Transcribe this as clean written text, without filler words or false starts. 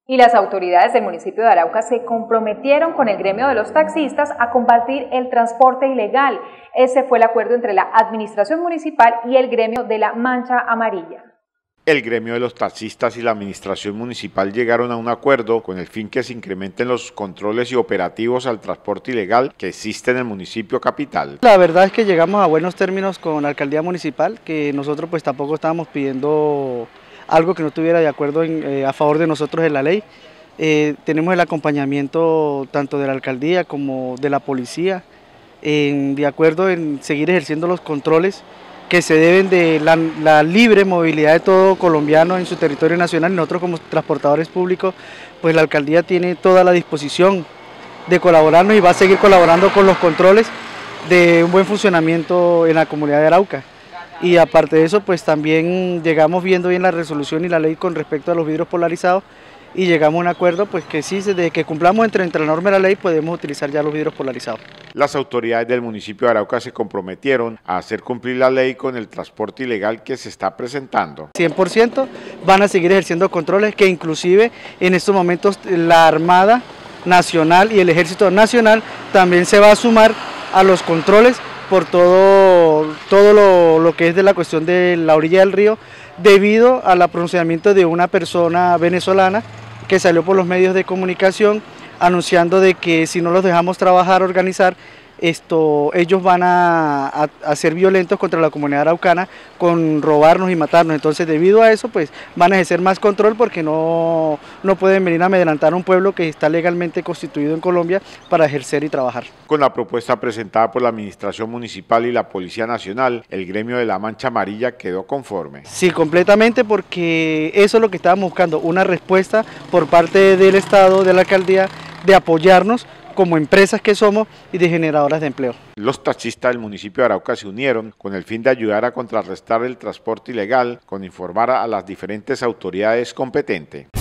Y las autoridades del municipio de Arauca se comprometieron con el gremio de los taxistas a combatir el transporte ilegal. Ese fue el acuerdo entre la administración municipal y el gremio de la Mancha Amarilla. El gremio de los taxistas y la administración municipal llegaron a un acuerdo con el fin que se incrementen los controles y operativos al transporte ilegal que existe en el municipio capital. La verdad es que llegamos a buenos términos con la alcaldía municipal, que nosotros pues tampoco estábamos pidiendo algo que no estuviera de acuerdo a favor de nosotros en la ley. Tenemos el acompañamiento tanto de la alcaldía como de la policía, de acuerdo en seguir ejerciendo los controles que se deben de la libre movilidad de todo colombiano en su territorio nacional. Y nosotros como transportadores públicos, pues la alcaldía tiene toda la disposición de colaborarnos y va a seguir colaborando con los controles de un buen funcionamiento en la comunidad de Arauca. Y aparte de eso, pues también llegamos viendo bien la resolución y la ley con respecto a los vidrios polarizados y llegamos a un acuerdo pues que sí, desde que cumplamos entre la norma y la ley podemos utilizar ya los vidrios polarizados. Las autoridades del municipio de Arauca se comprometieron a hacer cumplir la ley con el transporte ilegal que se está presentando. 100% van a seguir ejerciendo controles, que inclusive en estos momentos la Armada Nacional y el Ejército Nacional también se va a sumar a los controles por todo lo que es de la cuestión de la orilla del río, debido al pronunciamiento de una persona venezolana que salió por los medios de comunicación anunciando de que si no los dejamos trabajar, organizar, ellos van a ser violentos contra la comunidad araucana con robarnos y matarnos. Entonces, debido a eso, pues van a ejercer más control porque no pueden venir a amedrentar a un pueblo que está legalmente constituido en Colombia para ejercer y trabajar. Con la propuesta presentada por la Administración Municipal y la Policía Nacional, el gremio de la Mancha Amarilla quedó conforme. Sí, completamente, porque eso es lo que estábamos buscando, una respuesta por parte del Estado, de la alcaldía, de apoyarnos como empresas que somos y de generadoras de empleo. Los taxistas del municipio de Arauca se unieron con el fin de ayudar a contrarrestar el transporte ilegal, con informar a las diferentes autoridades competentes.